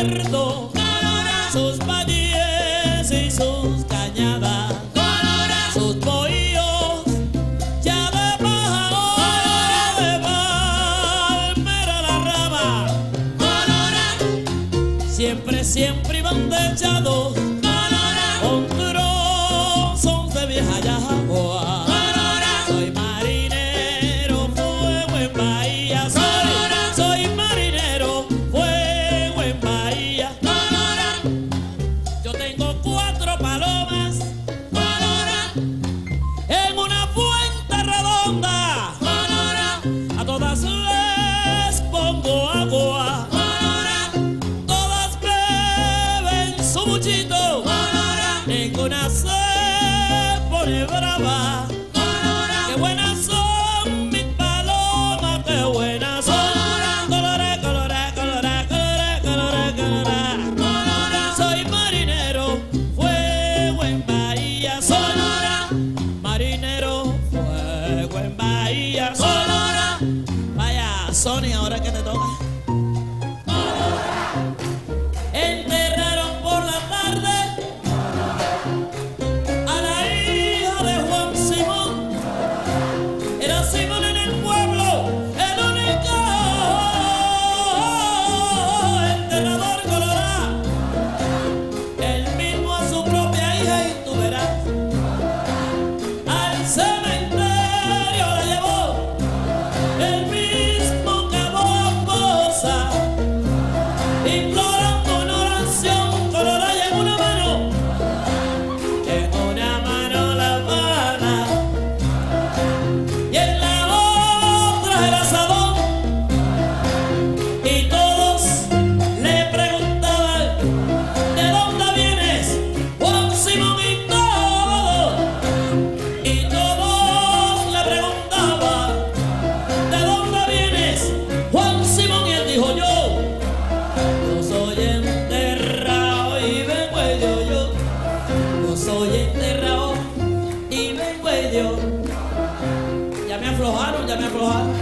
recuerdo sus valles y sus cañadas, sus bohíos ya de pájaro, de palmera la rama. Siempre, siempre iban dechados con trozos de vieja yagua. Soy marinero, fuego en bahía. Soy marinero, fuego en bahía. Yo tengo 4 palomas en una fuente redonda. A todas les pongo agua. Todas beben su buchito. Ninguna se pone brava. Qué buenas son mis palomas, qué buenas son. Colorá, colorá, colorá, colorá, colorá, colorá. Soy marinero, fuego en bahía. Soy marinero, fuego en bahía. Vaya, Sony, ahora que te toca. Enterraron por la tarde a la hija de Juan Simón. Era Simón en el pueblo, el único enterrador colorado. Él mismo a su propia hija, y tú verás, al cementerio la llevó. El mismo cavó fosa, implorando una oración, colorada, y en una mano la Habana, y en la otra el asadón. Y todos le preguntaban: ¿de dónde vienes, Juan Simón? Y todos le preguntaban: ¿de dónde vienes, Juan Simón? Y él dijo: yo soy enterrado y vengo yo soy enterrado y vengo yo. Ya me aflojaron, ya me aflojaron.